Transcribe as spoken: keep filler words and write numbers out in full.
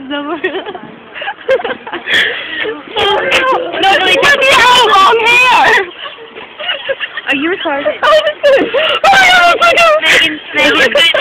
somewhere. No, no, he doesn't have long hair! Are you retarded? Oh, my God! Megan, Megan,